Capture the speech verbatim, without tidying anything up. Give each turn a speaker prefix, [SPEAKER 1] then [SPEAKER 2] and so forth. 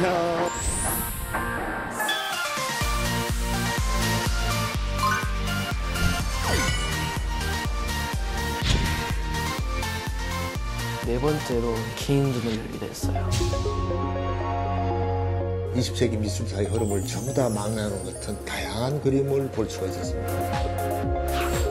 [SPEAKER 1] 안녕.
[SPEAKER 2] 네 번째로 개인전을 열게 됐어요.
[SPEAKER 3] 이십 세기 미술사의 흐름을 전부 다 망라하는 같은 다양한 그림을 볼 수가 있었습니다.